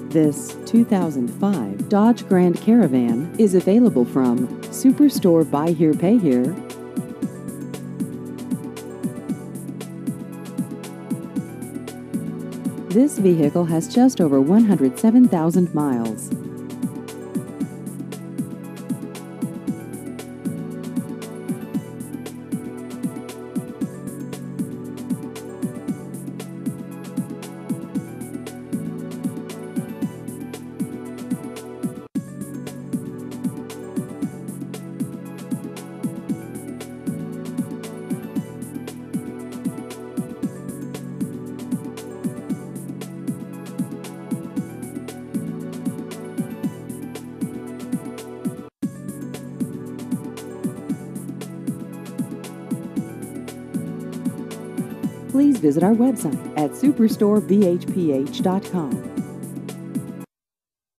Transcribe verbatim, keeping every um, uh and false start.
This two thousand five Dodge Grand Caravan is available from Superstore Buy Here Pay Here. This vehicle has just over one hundred seven thousand miles. Please visit our website at superstore b h p h dot com.